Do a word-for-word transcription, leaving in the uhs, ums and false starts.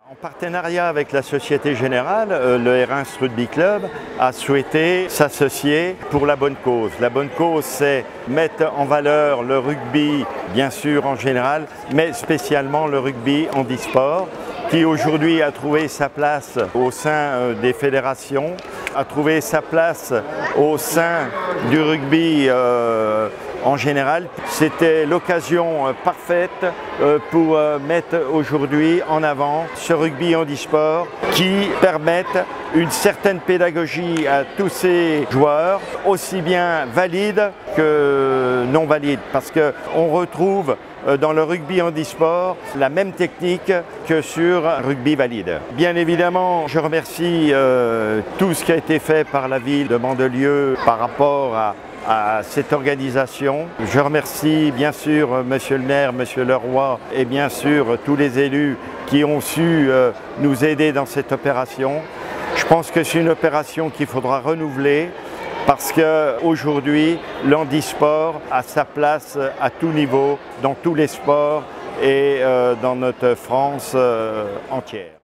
En partenariat avec la Société Générale, le Reims Rugby Club a souhaité s'associer pour la bonne cause. La bonne cause, c'est mettre en valeur le rugby, bien sûr en général, mais spécialement le rugby handisport, qui aujourd'hui a trouvé sa place au sein des fédérations, a trouvé sa place au sein du rugby euh, en général. C'était l'occasion parfaite pour mettre aujourd'hui en avant ce rugby handisport qui permette une certaine pédagogie à tous ces joueurs, aussi bien valides que non valides, parce qu'on retrouve dans le rugby handisport la même technique que sur rugby valide. Bien évidemment, je remercie euh, tout ce qui a été fait par la ville de Mandelieu par rapport à à cette organisation. Je remercie bien sûr Monsieur le maire, Monsieur Leroy et bien sûr tous les élus qui ont su euh, nous aider dans cette opération. Je pense que c'est une opération qu'il faudra renouveler parce qu'aujourd'hui, l'handisport a sa place à tout niveau, dans tous les sports et euh, dans notre France euh, entière.